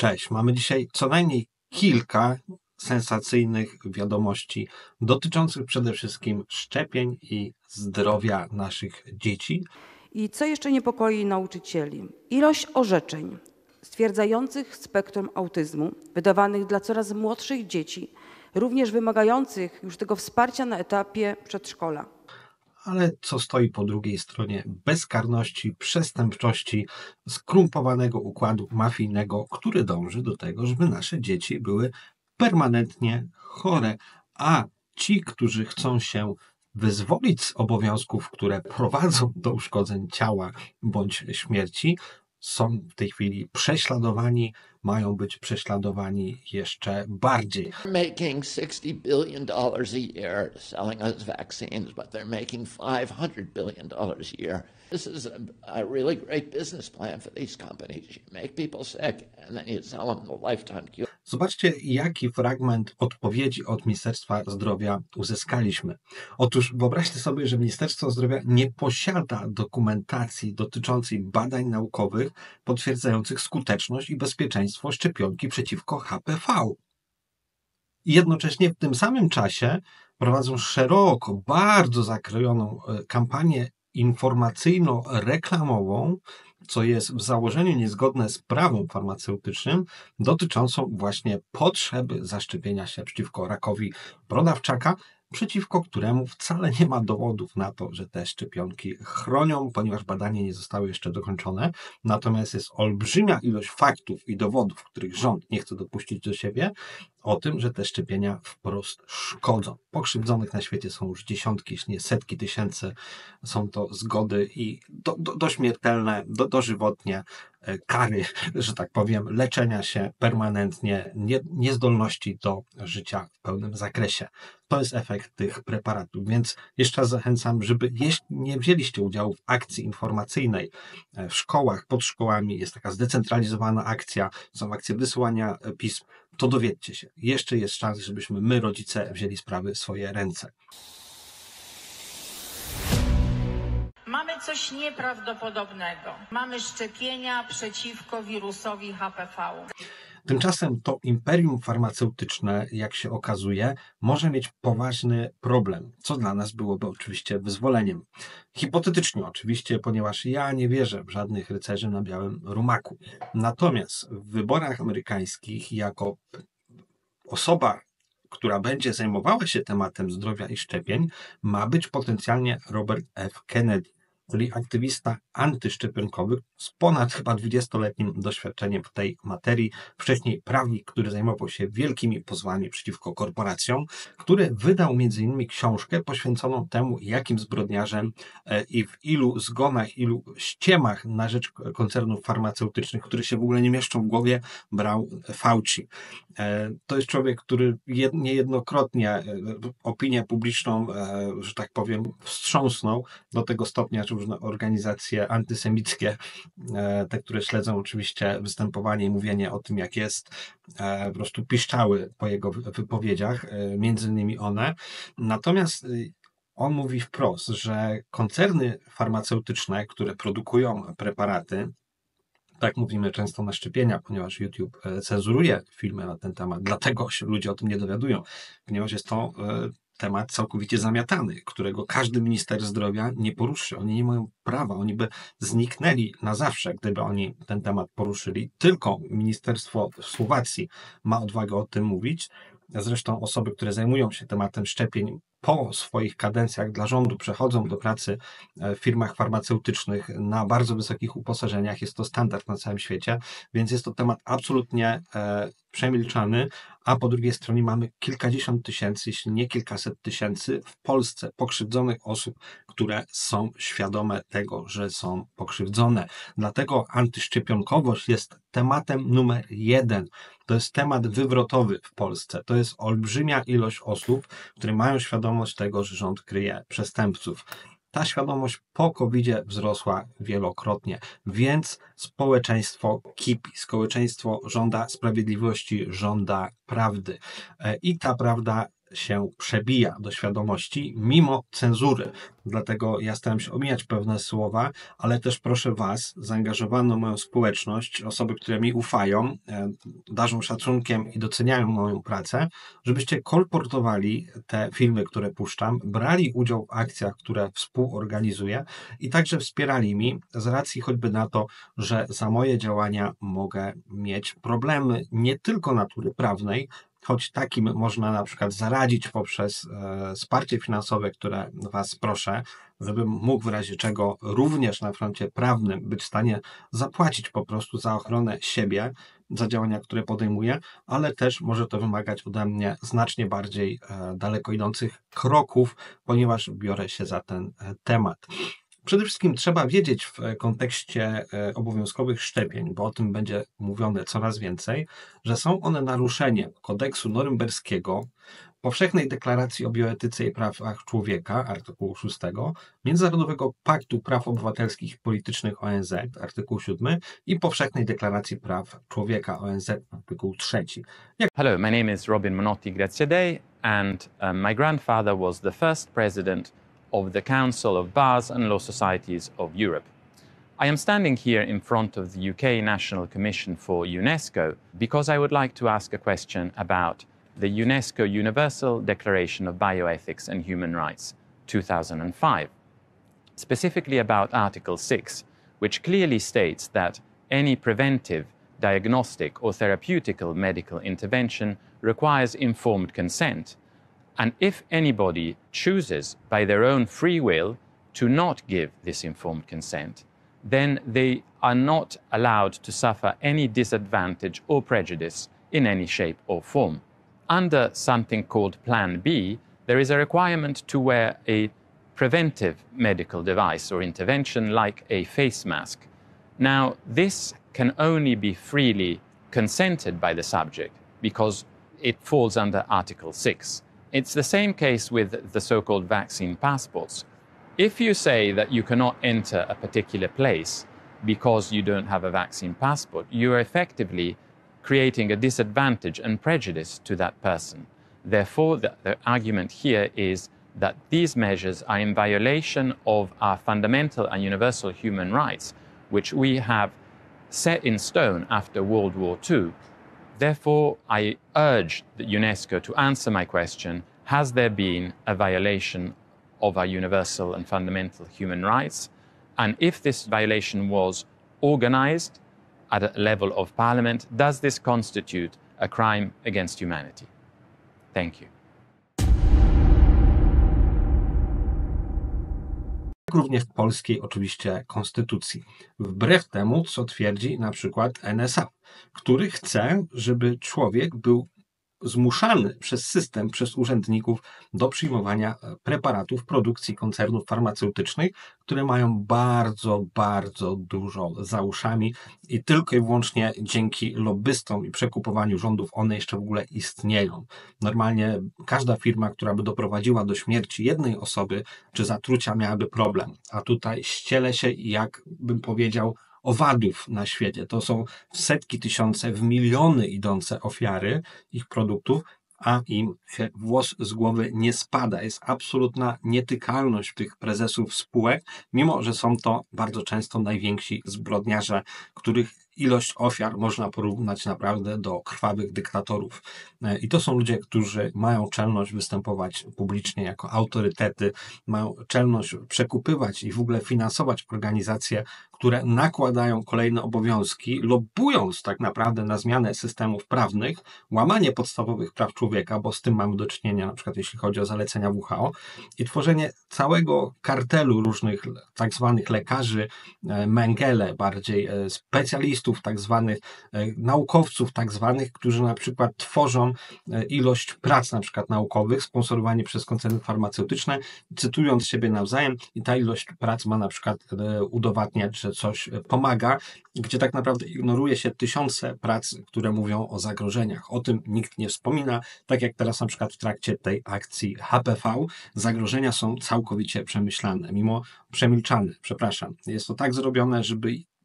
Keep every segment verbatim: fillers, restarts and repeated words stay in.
Cześć, mamy dzisiaj co najmniej kilka sensacyjnych wiadomości dotyczących przede wszystkim szczepień i zdrowia naszych dzieci. I co jeszcze niepokoi nauczycieli? Ilość orzeczeń stwierdzających spektrum autyzmu, wydawanych dla coraz młodszych dzieci, również wymagających już tego wsparcia na etapie przedszkola. Ale co stoi po drugiej stronie bezkarności, przestępczości, skrumpowanego układu mafijnego, który dąży do tego, żeby nasze dzieci były permanentnie chore, a ci, którzy chcą się wyzwolić z obowiązków, które prowadzą do uszkodzeń ciała bądź śmierci, są w tej chwili prześladowani, mają być prześladowani jeszcze bardziej. Making sixty billion dollars a year selling us vaccines, but they're making five hundred billion dollars a year. This is a, a really great business plan for these companies. You make people sick and then you sell them the lifetime cure. Zobaczcie, jaki fragment odpowiedzi od Ministerstwa Zdrowia uzyskaliśmy. Otóż wyobraźcie sobie, że Ministerstwo Zdrowia nie posiada dokumentacji dotyczącej badań naukowych potwierdzających skuteczność i bezpieczeństwo szczepionki przeciwko H P V. I jednocześnie w tym samym czasie prowadzą szeroko, bardzo zakrojoną kampanię informacyjno-reklamową, co jest w założeniu niezgodne z prawem farmaceutycznym, dotyczącą właśnie potrzeby zaszczepienia się przeciwko rakowi brodawczaka, przeciwko któremu wcale nie ma dowodów na to, że te szczepionki chronią, ponieważ badania nie zostały jeszcze dokończone. Natomiast jest olbrzymia ilość faktów i dowodów, których rząd nie chce dopuścić do siebie, o tym, że te szczepienia wprost szkodzą. Pokrzywdzonych na świecie są już dziesiątki, jeśli nie setki tysięcy. Są to zgody i do, do, dośmiertelne, do, dożywotnie kary, że tak powiem, leczenia się permanentnie, nie, niezdolności do życia w pełnym zakresie. To jest efekt tych preparatów, więc jeszcze raz zachęcam, żeby jeśli nie wzięliście udziału w akcji informacyjnej w szkołach, pod szkołami, jest taka zdecentralizowana akcja, są akcje wysyłania pism, to dowiedzcie się. Jeszcze jest szans, żebyśmy my, rodzice, wzięli sprawy w swoje ręce. Mamy coś nieprawdopodobnego. Mamy szczepienia przeciwko wirusowi H P V. Tymczasem to imperium farmaceutyczne, jak się okazuje, może mieć poważny problem, co dla nas byłoby oczywiście wyzwoleniem. Hipotetycznie oczywiście, ponieważ ja nie wierzę w żadnych rycerzy na białym rumaku. Natomiast w wyborach amerykańskich jako osoba, która będzie zajmowała się tematem zdrowia i szczepień, ma być potencjalnie Robert F. Kennedy, czyli aktywista antyszczepionkowy z ponad chyba dwudziestoletnim doświadczeniem w tej materii. Wcześniej prawnik, który zajmował się wielkimi pozwami przeciwko korporacjom, który wydał między innymi książkę poświęconą temu, jakim zbrodniarzem i w ilu zgonach, ilu ściemach na rzecz koncernów farmaceutycznych, które się w ogóle nie mieszczą w głowie, brał Fauci. To jest człowiek, który niejednokrotnie opinię publiczną, że tak powiem, wstrząsnął do tego stopnia, że różne organizacje antysemickie, te, które śledzą oczywiście występowanie i mówienie o tym, jak jest, po prostu piszczały po jego wypowiedziach, między innymi one. Natomiast on mówi wprost, że koncerny farmaceutyczne, które produkują preparaty, tak mówimy często na szczepienia, ponieważ YouTube cenzuruje filmy na ten temat, dlatego się ludzie o tym nie dowiadują, ponieważ jest to temat całkowicie zamiatany, którego każdy minister zdrowia nie poruszy. Oni nie mają prawa, oni by zniknęli na zawsze, gdyby oni ten temat poruszyli. Tylko ministerstwo w Słowacji ma odwagę o tym mówić. Zresztą osoby, które zajmują się tematem szczepień po swoich kadencjach dla rządu przechodzą do pracy w firmach farmaceutycznych na bardzo wysokich uposażeniach. Jest to standard na całym świecie, więc jest to temat absolutnie e, przemilczany, a po drugiej stronie mamy kilkadziesiąt tysięcy, jeśli nie kilkaset tysięcy w Polsce pokrzywdzonych osób, które są świadome tego, że są pokrzywdzone. Dlatego antyszczepionkowość jest tematem numer jeden. To jest temat wywrotowy w Polsce. To jest olbrzymia ilość osób, które mają świadomość tego, że rząd kryje przestępców. Ta świadomość po kowidzie wzrosła wielokrotnie, więc społeczeństwo kipi, społeczeństwo żąda sprawiedliwości, żąda prawdy. I ta prawda się przebija do świadomości mimo cenzury. Dlatego ja staram się omijać pewne słowa, ale też proszę Was, zaangażowaną moją społeczność, osoby, które mi ufają, darzą szacunkiem i doceniają moją pracę, żebyście kolportowali te filmy, które puszczam, brali udział w akcjach, które współorganizuję i także wspierali mi z racji choćby na to, że za moje działania mogę mieć problemy nie tylko natury prawnej, choć takim można na przykład zaradzić poprzez e, wsparcie finansowe, które Was proszę, żebym mógł w razie czego również na froncie prawnym być w stanie zapłacić po prostu za ochronę siebie, za działania, które podejmuję, ale też może to wymagać ode mnie znacznie bardziej e, daleko idących kroków, ponieważ biorę się za ten e, temat. Przede wszystkim trzeba wiedzieć w kontekście obowiązkowych szczepień, bo o tym będzie mówione coraz więcej, że są one naruszeniem kodeksu norymberskiego, Powszechnej Deklaracji o Bioetyce i Prawach Człowieka, artykułu szóstego, Międzynarodowego Paktu Praw Obywatelskich i Politycznych O N Z, artykuł siódmy i Powszechnej Deklaracji Praw Człowieka O N Z, artykuł trzeci. Jak... Hello, my name is Robin Monotti Graziadei and um, my grandfather was the first president of the Council of Bars and Law Societies of Europe. I am standing here in front of the U K National Commission for UNESCO because I would like to ask a question about the UNESCO Universal Declaration of Bioethics and Human Rights, two thousand five, specifically about Article six, which clearly states that any preventive, diagnostic or therapeutical medical intervention requires informed consent. And if anybody chooses by their own free will to not give this informed consent, then they are not allowed to suffer any disadvantage or prejudice in any shape or form. Under something called Plan B, there is a requirement to wear a preventive medical device or intervention like a face mask. Now, this can only be freely consented by the subject because it falls under Article six. It's the same case with the so-called vaccine passports. If you say that you cannot enter a particular place because you don't have a vaccine passport, you are effectively creating a disadvantage and prejudice to that person. Therefore, the, the argument here is that these measures are in violation of our fundamental and universal human rights, which we have set in stone after World War Two. Therefore, I urge the UNESCO to answer my question, has there been a violation of our universal and fundamental human rights? And if this violation was organized at a level of parliament, does this constitute a crime against humanity? Thank you. Również w polskiej oczywiście konstytucji. Wbrew temu, co twierdzi na przykład N S A, który chce, żeby człowiek był zmuszany przez system, przez urzędników do przyjmowania preparatów produkcji koncernów farmaceutycznych, które mają bardzo, bardzo dużo za uszami i tylko i wyłącznie dzięki lobbystom i przekupowaniu rządów one jeszcze w ogóle istnieją. Normalnie każda firma, która by doprowadziła do śmierci jednej osoby czy zatrucia, miałaby problem, a tutaj ściele się, jak bym powiedział, owadów na świecie. To są setki tysiące, w miliony idące ofiary ich produktów, a im się włos z głowy nie spada. Jest absolutna nietykalność tych prezesów spółek, mimo że są to bardzo często najwięksi zbrodniarze, których ilość ofiar można porównać naprawdę do krwawych dyktatorów. I to są ludzie, którzy mają czelność występować publicznie jako autorytety, mają czelność przekupywać i w ogóle finansować organizacje, które nakładają kolejne obowiązki, lobbując tak naprawdę na zmianę systemów prawnych, łamanie podstawowych praw człowieka, bo z tym mamy do czynienia, na przykład jeśli chodzi o zalecenia W H O, i tworzenie całego kartelu różnych tak zwanych lekarzy Mengele, bardziej specjalistów, tak zwanych naukowców, tak zwanych, którzy na przykład tworzą ilość prac na przykład naukowych, sponsorowani przez koncerny farmaceutyczne, cytując siebie nawzajem, i ta ilość prac ma na przykład udowadniać, że coś pomaga, gdzie tak naprawdę ignoruje się tysiące prac, które mówią o zagrożeniach. O tym nikt nie wspomina, tak jak teraz na przykład w trakcie tej akcji H P V zagrożenia są całkowicie przemyślane, mimo przemilczane, przepraszam. Jest to tak zrobione, żeby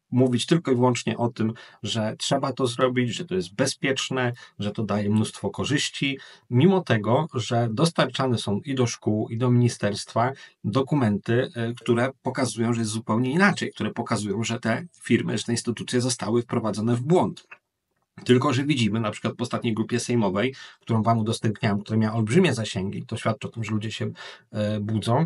mówić tylko i wyłącznie o tym, że trzeba to zrobić, że to jest bezpieczne, że to daje mnóstwo korzyści, mimo tego, że dostarczane są i do szkół, i do ministerstwa dokumenty, które pokazują, że jest zupełnie inaczej, które pokazują, że te firmy, że te instytucje zostały wprowadzone w błąd. Tylko że widzimy, na przykład w ostatniej grupie sejmowej, którą wam udostępniałem, która miała olbrzymie zasięgi, to świadczy o tym, że ludzie się e, budzą,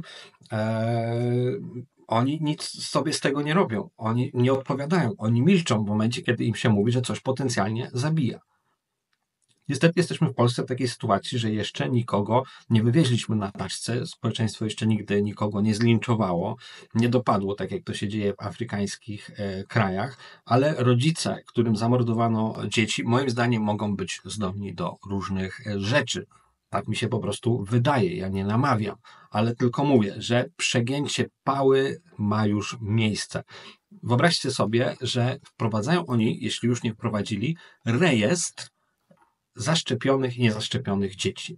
e, oni nic sobie z tego nie robią. Oni nie odpowiadają. Oni milczą w momencie, kiedy im się mówi, że coś potencjalnie zabija. Niestety jesteśmy w Polsce w takiej sytuacji, że jeszcze nikogo nie wywieźliśmy na paczce. Społeczeństwo jeszcze nigdy nikogo nie zlinczowało, nie dopadło, tak jak to się dzieje w afrykańskich e, krajach, ale rodzice, którym zamordowano dzieci, moim zdaniem mogą być zdolni do różnych e, rzeczy. Tak mi się po prostu wydaje, ja nie namawiam, ale tylko mówię, że przegięcie pały ma już miejsce. Wyobraźcie sobie, że wprowadzają oni, jeśli już nie wprowadzili, rejestr zaszczepionych i niezaszczepionych dzieci.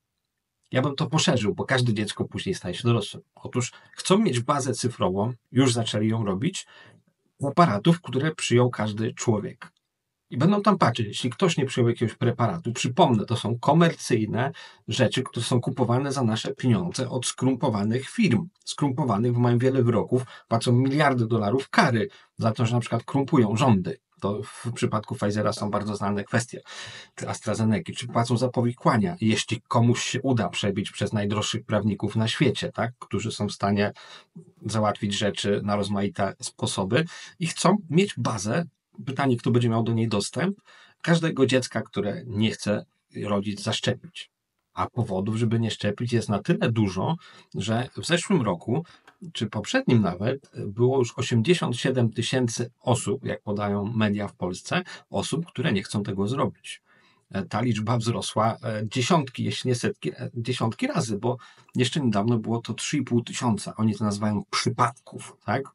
Ja bym to poszerzył, bo każde dziecko później staje się dorosłym. Otóż chcą mieć bazę cyfrową, już zaczęli ją robić, preparatów, które przyjął każdy człowiek. I będą tam patrzeć, jeśli ktoś nie przyjął jakiegoś preparatu, przypomnę, to są komercyjne rzeczy, które są kupowane za nasze pieniądze od skrumpowanych firm. Skrumpowanych, bo mają wiele wyroków, płacą miliardy dolarów kary za to, że na przykład krumpują rządy. To w przypadku Pfizera są bardzo znane kwestie, czy AstraZeneca, czy płacą za powikłania, jeśli komuś się uda przebić przez najdroższych prawników na świecie, tak, którzy są w stanie załatwić rzeczy na rozmaite sposoby i chcą mieć bazę. Pytanie, kto będzie miał do niej dostęp, każdego dziecka, które nie chce rodzic zaszczepić. A powodów, żeby nie szczepić, jest na tyle dużo, że w zeszłym roku, czy poprzednim nawet, było już osiemdziesiąt siedem tysięcy osób, jak podają media w Polsce, osób, które nie chcą tego zrobić. Ta liczba wzrosła dziesiątki, jeśli nie setki, dziesiątki razy, bo jeszcze niedawno było to trzy i pół tysiąca. Oni to nazywają przypadków, tak?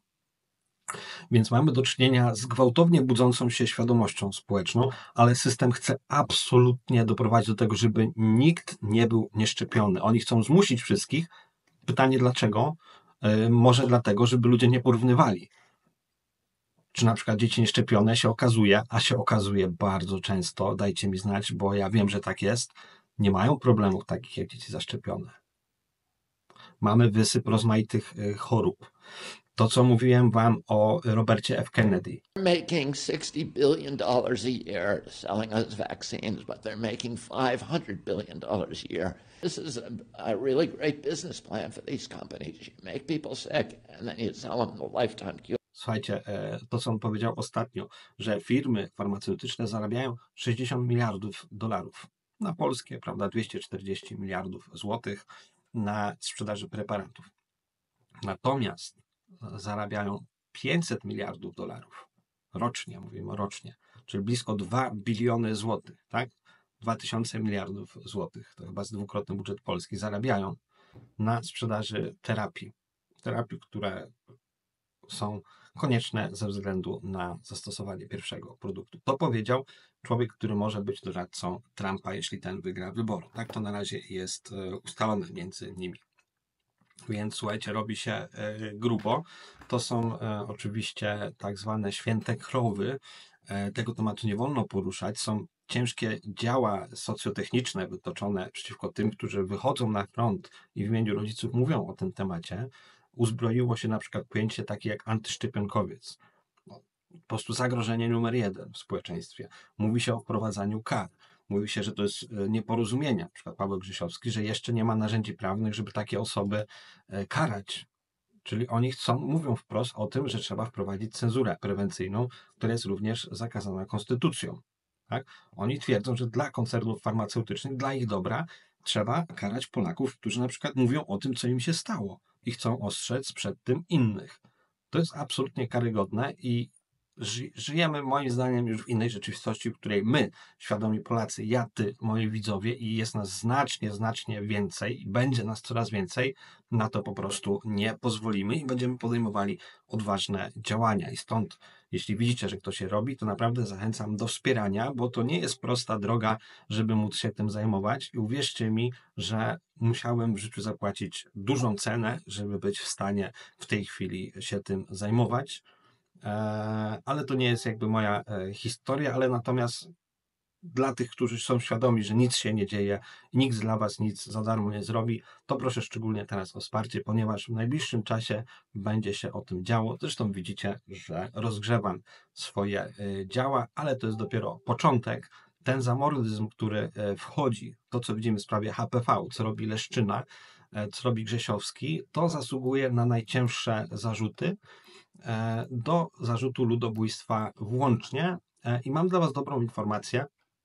Więc mamy do czynienia z gwałtownie budzącą się świadomością społeczną, ale system chce absolutnie doprowadzić do tego, żeby nikt nie był nieszczepiony. Oni chcą zmusić wszystkich. Pytanie dlaczego? Yy, może dlatego, żeby ludzie nie porównywali. Czy na przykład dzieci nieszczepione się okazuje, a się okazuje bardzo często, dajcie mi znać, bo ja wiem, że tak jest, nie mają problemów takich jak dzieci zaszczepione. Mamy wysyp rozmaitych yy, chorób. To, co mówiłem wam o Robercie F. Kennedy. They're making sixty billion dollars a year selling us vaccines, but they're making five hundred billion dollars a year. This is a, a really great business plan for these companies. You make people sick and then you sell them the lifetime cure. Słuchajcie, to co on powiedział ostatnio, że firmy farmaceutyczne zarabiają sześćdziesiąt miliardów dolarów. Na polskie, prawda, dwieście czterdzieści miliardów złotych na sprzedaży preparatów. Natomiast zarabiają pięćset miliardów dolarów rocznie, mówimy rocznie, czyli blisko dwa biliony złotych, tak? dwa tysiące miliardów złotych, to chyba jest dwukrotny budżet Polski, zarabiają na sprzedaży terapii. Terapii, które są konieczne ze względu na zastosowanie pierwszego produktu. To powiedział człowiek, który może być doradcą Trumpa, jeśli ten wygra wybory. Tak to na razie jest ustalone między nimi. Więc słuchajcie, robi się y, grubo. To są y, oczywiście tak zwane święte krowy. Y, tego tematu nie wolno poruszać. Są ciężkie działa socjotechniczne wytoczone przeciwko tym, którzy wychodzą na front i w imieniu rodziców mówią o tym temacie. Uzbroiło się na przykład pojęcie takie jak antyszczepionkowiec. No, po prostu zagrożenie numer jeden w społeczeństwie. Mówi się o wprowadzaniu kar. Mówi się, że to jest nieporozumienie, na przykład Paweł Grzesiowski, że jeszcze nie ma narzędzi prawnych, żeby takie osoby karać. Czyli oni chcą, mówią wprost o tym, że trzeba wprowadzić cenzurę prewencyjną, która jest również zakazana konstytucją. Tak? Oni twierdzą, że dla koncernów farmaceutycznych, dla ich dobra, trzeba karać Polaków, którzy na przykład mówią o tym, co im się stało i chcą ostrzec przed tym innych. To jest absolutnie karygodne i żyjemy moim zdaniem już w innej rzeczywistości, w której my, świadomi Polacy, ja, ty, moi widzowie i jest nas znacznie, znacznie więcej i będzie nas coraz więcej, na to po prostu nie pozwolimy i będziemy podejmowali odważne działania i stąd, jeśli widzicie, że ktoś się robi, to naprawdę zachęcam do wspierania, bo to nie jest prosta droga, żeby móc się tym zajmować i uwierzcie mi, że musiałem w życiu zapłacić dużą cenę, żeby być w stanie w tej chwili się tym zajmować. ale to nie jest jakby moja historia, ale natomiast dla tych, którzy są świadomi, że nic się nie dzieje i nikt dla was nic za darmo nie zrobi, to proszę szczególnie teraz o wsparcie, ponieważ w najbliższym czasie będzie się o tym działo. Zresztą widzicie, że rozgrzewam swoje działa, ale to jest dopiero początek. Ten zamordyzm, który wchodzi, to co widzimy w sprawie H P V, co robi Leszczyna, co robi Grzesiowski, to zasługuje na najcięższe zarzuty, do zarzutu ludobójstwa włącznie. I mam dla was dobrą informację,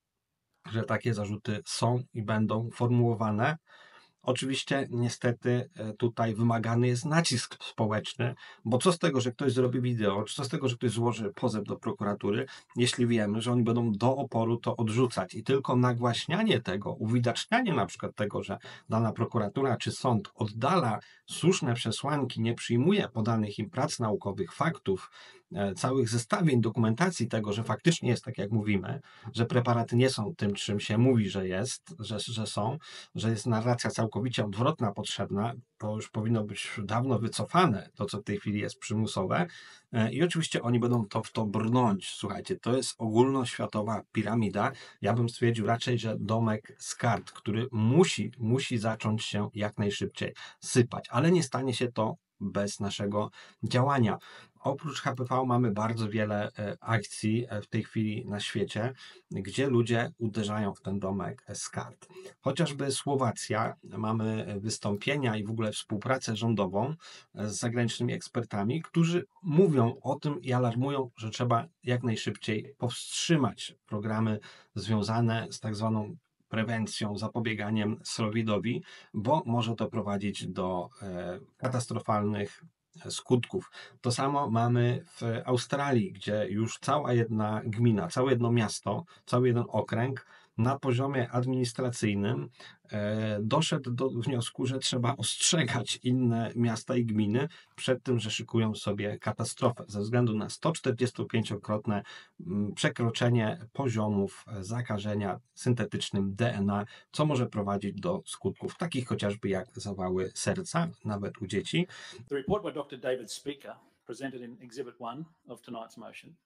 że takie zarzuty są i będą formułowane. Oczywiście niestety tutaj wymagany jest nacisk społeczny, bo co z tego, że ktoś zrobi wideo, czy co z tego, że ktoś złoży pozew do prokuratury, jeśli wiemy, że oni będą do oporu to odrzucać i tylko nagłaśnianie tego, uwidacznianie na przykład tego, że dana prokuratura czy sąd oddala słuszne przesłanki, nie przyjmuje podanych im prac naukowych, faktów, całych zestawień, dokumentacji tego, że faktycznie jest tak jak mówimy, że preparaty nie są tym, czym się mówi, że jest, że, że są, że jest narracja całkowicie odwrotna potrzebna, to już powinno być dawno wycofane, to co w tej chwili jest przymusowe i oczywiście oni będą to w to brnąć. Słuchajcie, to jest ogólnoświatowa piramida. Ja bym stwierdził raczej, że domek z kart, który musi, musi zacząć się jak najszybciej sypać, ale nie stanie się to bez naszego działania. Oprócz H P V mamy bardzo wiele akcji w tej chwili na świecie, gdzie ludzie uderzają w ten domek z kart. Chociażby Słowacja, mamy wystąpienia i w ogóle współpracę rządową z zagranicznymi ekspertami, którzy mówią o tym i alarmują, że trzeba jak najszybciej powstrzymać programy związane z tak zwaną prewencją, zapobieganiem srowidowi, bo może to prowadzić do katastrofalnych skutków. To samo mamy w Australii, gdzie już cała jedna gmina, całe jedno miasto, cały jeden okręg na poziomie administracyjnym e, doszedł do wniosku, że trzeba ostrzegać inne miasta i gminy przed tym, że szykują sobie katastrofę ze względu na sto czterdziestopięciokrotne przekroczenie poziomów zakażenia syntetycznym D N A, co może prowadzić do skutków takich chociażby jak zawały serca, nawet u dzieci. The report by doctor David Speaker, presented in Exhibit one of tonight's motion,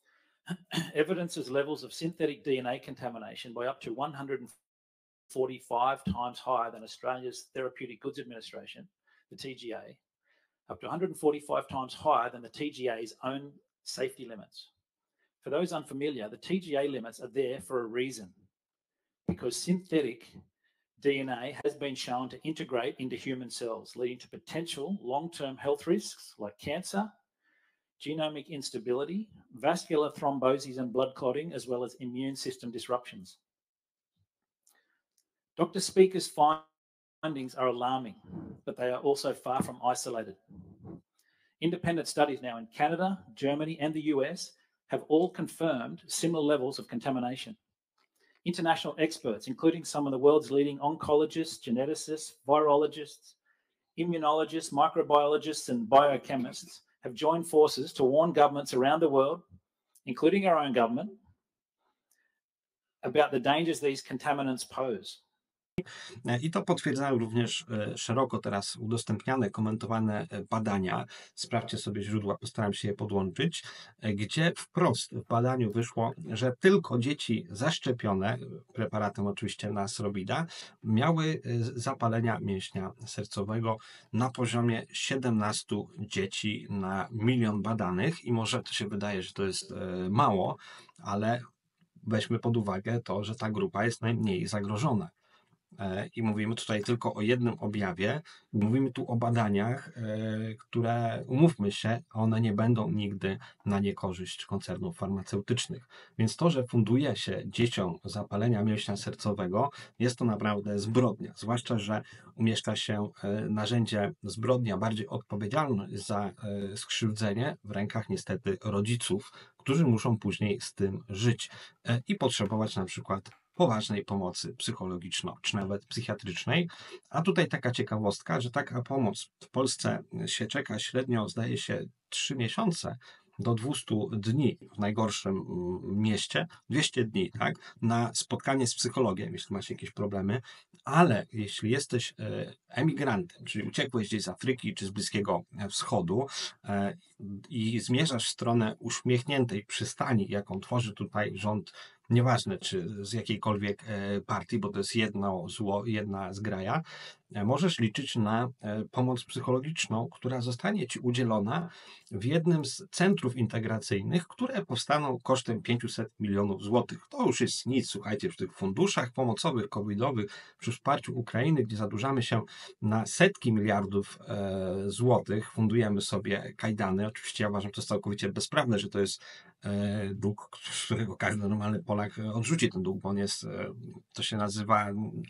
evidences levels of synthetic D N A contamination by up to one hundred forty-five times higher than Australia's Therapeutic Goods Administration, the T G A, up to one hundred forty-five times higher than the T G A's own safety limits. For those unfamiliar, the T G A limits are there for a reason, because synthetic D N A has been shown to integrate into human cells, leading to potential long-term health risks like cancer, genomic instability, vascular thromboses and blood clotting, as well as immune system disruptions. Doctor Speaker's findings are alarming, but they are also far from isolated. Independent studies now in Canada, Germany, and the U S have all confirmed similar levels of contamination. International experts, including some of the world's leading oncologists, geneticists, virologists, immunologists, microbiologists, and biochemists, have joined forces to warn governments around the world, including our own government, about the dangers these contaminants pose. I to potwierdzają również szeroko teraz udostępniane, komentowane badania. Sprawdźcie sobie źródła, postaram się je podłączyć, gdzie wprost w badaniu wyszło, że tylko dzieci zaszczepione preparatem oczywiście na srobida miały zapalenia mięśnia sercowego na poziomie siedemnaście dzieci na milion badanych i może to się wydaje, że to jest mało, ale weźmy pod uwagę to, że ta grupa jest najmniej zagrożona. I mówimy tutaj tylko o jednym objawie. Mówimy tu o badaniach, które, umówmy się, one nie będą nigdy na niekorzyść koncernów farmaceutycznych. Więc to, że funduje się dzieciom zapalenia mięśnia sercowego, jest to naprawdę zbrodnia. Zwłaszcza, że umieszcza się narzędzie zbrodnia bardziej odpowiedzialne za skrzywdzenie w rękach niestety rodziców, którzy muszą później z tym żyć i potrzebować na przykład poważnej pomocy psychologicznej, czy nawet psychiatrycznej. A tutaj taka ciekawostka, że taka pomoc w Polsce się czeka średnio, zdaje się, trzy miesiące do dwustu dni w najgorszym mm, mieście, dwieście dni, tak, na spotkanie z psychologiem, jeśli masz jakieś problemy, ale jeśli jesteś e, emigrantem, czyli uciekłeś gdzieś z Afryki czy z Bliskiego Wschodu e, i zmierzasz w stronę uśmiechniętej przystani, jaką tworzy tutaj rząd, nieważne czy z jakiejkolwiek e, partii, bo to jest jedno zło, jedna zgraja, e, możesz liczyć na e, pomoc psychologiczną, która zostanie ci udzielona w jednym z centrów integracyjnych, które powstaną kosztem pięciuset milionów złotych. To już jest nic, słuchajcie, w tych funduszach pomocowych, covidowych, przy wsparciu Ukrainy, gdzie zadłużamy się na setki miliardów e, złotych, fundujemy sobie kajdany. Oczywiście ja uważam, że to jest całkowicie bezprawne, że to jest e, dług, którego każdy normalny Polak odrzuci ten dług, bo on jest, e, to się nazywa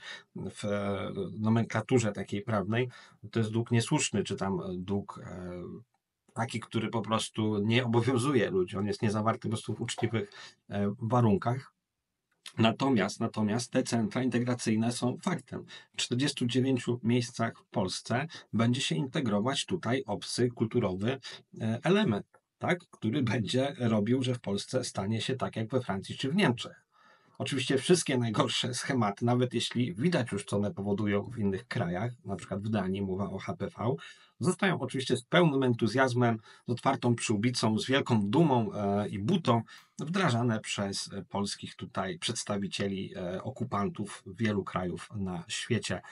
w e, nomenklaturze takiej prawnej, to jest dług niesłuszny, czy tam dług e, taki, który po prostu nie obowiązuje ludzi, on jest niezawarty po prostu w uczciwych e, warunkach. Natomiast, natomiast te centra integracyjne są faktem. W czterdziestu dziewięciu miejscach w Polsce będzie się integrować tutaj obcy, kulturowy e, element, tak, który będzie robił, że w Polsce stanie się tak jak we Francji czy w Niemczech. Oczywiście wszystkie najgorsze schematy, nawet jeśli widać już, co one powodują w innych krajach, na przykład w Danii, mowa o H P V, zostają oczywiście z pełnym entuzjazmem, z otwartą przyłbicą, z wielką dumą e, i butą wdrażane przez polskich tutaj przedstawicieli e, okupantów wielu krajów na świecie.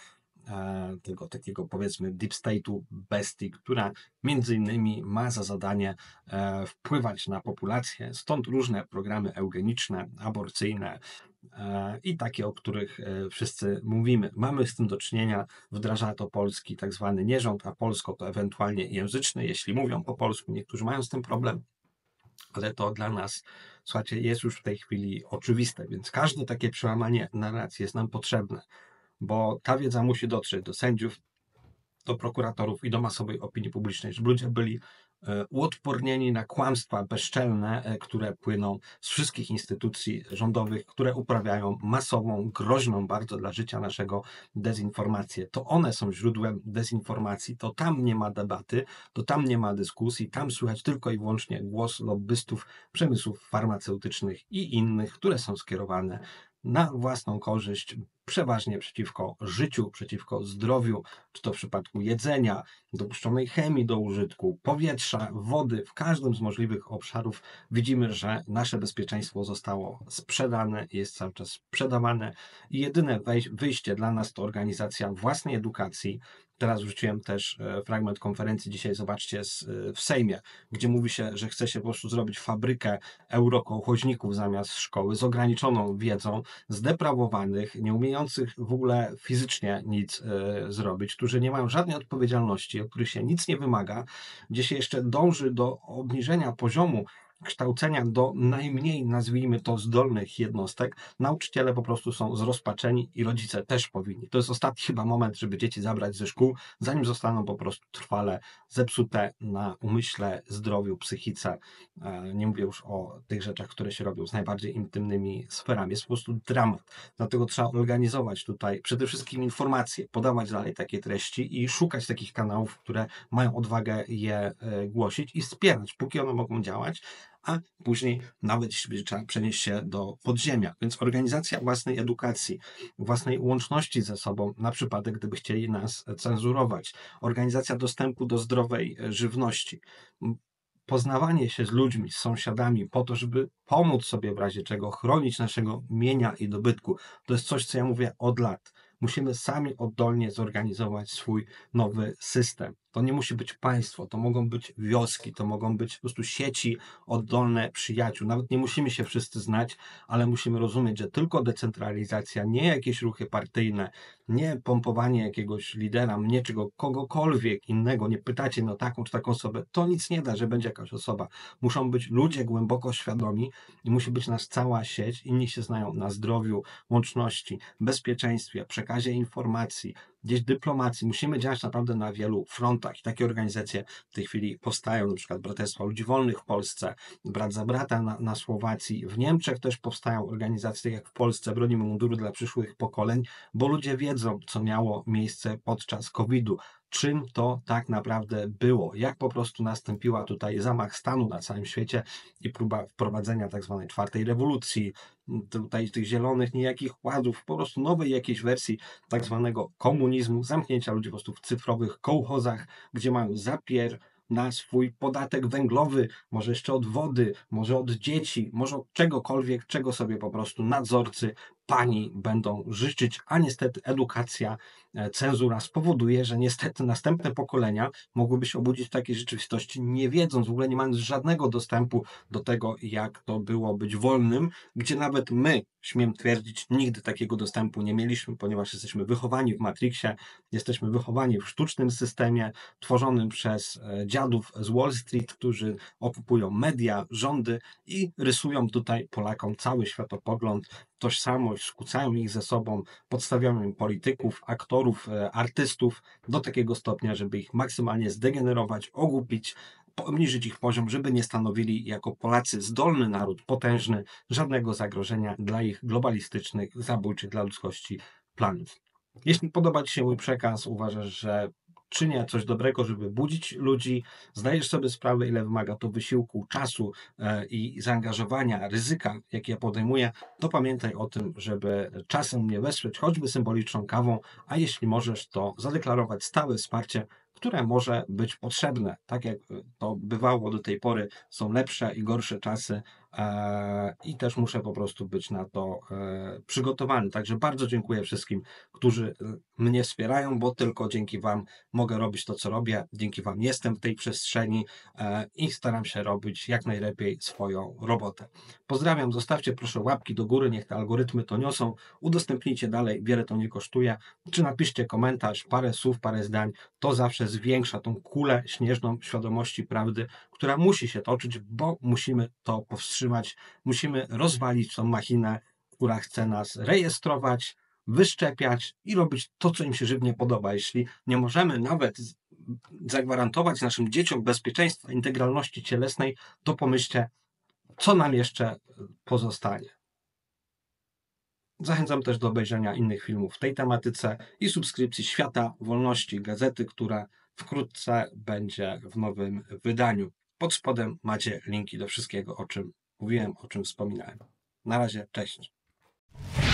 E, tego takiego, powiedzmy, deep state'u bestii, która między innymi ma za zadanie e, wpływać na populację, stąd różne programy eugeniczne, aborcyjne e, i takie, o których e, wszyscy mówimy. Mamy z tym do czynienia, wdraża to polski tak zwany nierząd, a polsko to ewentualnie języczny, jeśli mówią po polsku, niektórzy mają z tym problem, ale to dla nas, słuchajcie, jest już w tej chwili oczywiste, więc każde takie przełamanie narracji jest nam potrzebne, bo ta wiedza musi dotrzeć do sędziów, do prokuratorów i do masowej opinii publicznej, żeby ludzie byli uodpornieni na kłamstwa bezczelne, które płyną z wszystkich instytucji rządowych, które uprawiają masową, groźną bardzo dla życia naszego dezinformację. To one są źródłem dezinformacji, to tam nie ma debaty, to tam nie ma dyskusji, tam słychać tylko i wyłącznie głos lobbystów przemysłów farmaceutycznych i innych, które są skierowane na własną korzyść, przeważnie przeciwko życiu, przeciwko zdrowiu, czy to w przypadku jedzenia, dopuszczonej chemii do użytku, powietrza, wody, w każdym z możliwych obszarów widzimy, że nasze bezpieczeństwo zostało sprzedane, jest cały czas sprzedawane i jedyne wyjście dla nas to organizacja własnej edukacji. Teraz wrzuciłem też fragment konferencji dzisiaj, zobaczcie, w Sejmie, gdzie mówi się, że chce się po prostu zrobić fabrykę eurokołchoźników zamiast szkoły z ograniczoną wiedzą, zdeprawowanych, nie umiejących w ogóle fizycznie nic e, zrobić, którzy nie mają żadnej odpowiedzialności, od których się nic nie wymaga, gdzie się jeszcze dąży do obniżenia poziomu kształcenia do najmniej, nazwijmy to, zdolnych jednostek. Nauczyciele po prostu są zrozpaczeni i rodzice też powinni. To jest ostatni chyba moment, żeby dzieci zabrać ze szkół, zanim zostaną po prostu trwale zepsute na umyśle, zdrowiu, psychice. Nie mówię już o tych rzeczach, które się robią z najbardziej intymnymi sferami. Jest po prostu dramat. Dlatego trzeba organizować tutaj przede wszystkim informacje, podawać dalej takie treści i szukać takich kanałów, które mają odwagę je głosić i wspierać, póki one mogą działać, a później nawet jeśli trzeba przenieść się do podziemia. Więc organizacja własnej edukacji, własnej łączności ze sobą na przypadek, gdyby chcieli nas cenzurować, organizacja dostępu do zdrowej żywności, poznawanie się z ludźmi, z sąsiadami po to, żeby pomóc sobie w razie czego, chronić naszego mienia i dobytku. To jest coś, co ja mówię od lat. Musimy sami oddolnie zorganizować swój nowy system. To nie musi być państwo, to mogą być wioski, to mogą być po prostu sieci oddolne przyjaciół. Nawet nie musimy się wszyscy znać, ale musimy rozumieć, że tylko decentralizacja, nie jakieś ruchy partyjne, nie pompowanie jakiegoś lidera, mnie czy kogokolwiek innego, nie pytacie mnie o taką czy taką osobę, to nic nie da, że będzie jakaś osoba. Muszą być ludzie głęboko świadomi i musi być nas cała sieć. Inni się znają na zdrowiu, łączności, bezpieczeństwie, przekazie informacji, gdzieś dyplomacji. Musimy działać naprawdę na wielu frontach i takie organizacje w tej chwili powstają, na przykład Braterstwo Ludzi Wolnych w Polsce, Brat za Brata na, na Słowacji. W Niemczech też powstają organizacje jak w Polsce, Bronimy Munduru dla przyszłych pokoleń, bo ludzie wiedzą, co miało miejsce podczas kowida. czym to tak naprawdę było, jak po prostu nastąpiła tutaj zamach stanu na całym świecie i próba wprowadzenia tak zwanej czwartej rewolucji, tutaj tych zielonych nijakich ładów, po prostu nowej jakiejś wersji tak zwanego komunizmu, zamknięcia ludzi po prostu w cyfrowych kołchozach, gdzie mają zapier na swój podatek węglowy, może jeszcze od wody, może od dzieci, może od czegokolwiek, czego sobie po prostu nadzorcy, pani będą życzyć, a niestety edukacja, cenzura spowoduje, że niestety następne pokolenia mogłyby się obudzić w takiej rzeczywistości, nie wiedząc, w ogóle nie mając żadnego dostępu do tego, jak to było być wolnym, gdzie nawet my, śmiem twierdzić, nigdy takiego dostępu nie mieliśmy, ponieważ jesteśmy wychowani w Matrixie, jesteśmy wychowani w sztucznym systemie tworzonym przez dziadów z Wall Street, którzy okupują media, rządy i rysują tutaj Polakom cały światopogląd, tożsamość, skłócają ich ze sobą, podstawiają im polityków, aktorów, artystów do takiego stopnia, żeby ich maksymalnie zdegenerować, ogłupić, obniżyć ich poziom, żeby nie stanowili jako Polacy zdolny naród, potężny, żadnego zagrożenia dla ich globalistycznych, zabójczych dla ludzkości planów. Jeśli podoba Ci się mój przekaz, uważasz, że czynię coś dobrego, żeby budzić ludzi, zdajesz sobie sprawę, ile wymaga to wysiłku, czasu i zaangażowania, ryzyka, jakie ja podejmuję, to pamiętaj o tym, żeby czasem mnie wesprzeć, choćby symboliczną kawą, a jeśli możesz, to zadeklarować stałe wsparcie, które może być potrzebne. Tak jak to bywało do tej pory, są lepsze i gorsze czasy e, i też muszę po prostu być na to e, przygotowany. Także bardzo dziękuję wszystkim, którzy mnie wspierają, bo tylko dzięki Wam mogę robić to, co robię. Dzięki Wam jestem w tej przestrzeni e, i staram się robić jak najlepiej swoją robotę. Pozdrawiam, zostawcie proszę łapki do góry, niech te algorytmy to niosą, udostępnijcie dalej, wiele to nie kosztuje, czy napiszcie komentarz, parę słów, parę zdań, to zawsze zwiększa tą kulę śnieżną świadomości prawdy, która musi się toczyć, bo musimy to powstrzymać, musimy rozwalić tą machinę, która chce nas rejestrować, wyszczepiać i robić to, co im się żywnie podoba. Jeśli nie możemy nawet zagwarantować naszym dzieciom bezpieczeństwa, integralności cielesnej, to pomyślcie, co nam jeszcze pozostanie. Zachęcam też do obejrzenia innych filmów w tej tematyce i subskrypcji Świata Wolności, gazety, która wkrótce będzie w nowym wydaniu. Pod spodem macie linki do wszystkiego, o czym mówiłem, o czym wspominałem. Na razie, cześć.